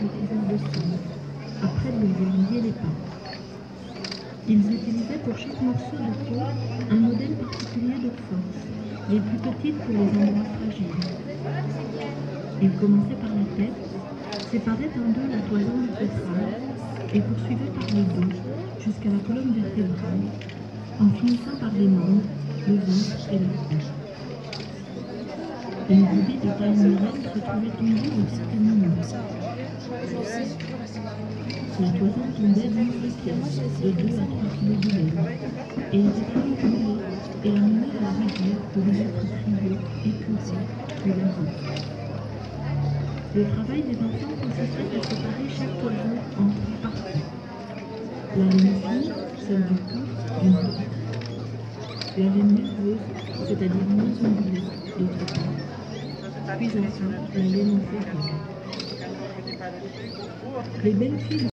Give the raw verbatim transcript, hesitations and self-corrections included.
recouverts de sang, après lui avoir lié les pattes. Ils utilisaient pour chaque morceau de peau un modèle particulier de force, les plus petites pour les endroits fragiles. Ils commençaient par la tête, séparaient en deux la toison du pétral et poursuivaient par le dos jusqu'à la colonne vertébrale, en finissant par les membres, le ventre et la tête. Une brebis de taille moyenne se trouvait tendue au certain moment. La toison tombait dans les pièces, de deux à trois kilos de laine, et était manipulée et amenée à la rivière pour y être triée, épurée, puis lavée. Le travail des enfants consistait à séparer chaque toison en trois parties. La laine fine, celle du cou, d'une part. La laine nerveuse, c'est-à-dire moins ondulée, d'autre part. Puis enfin, la laine en fécule. Les belles filles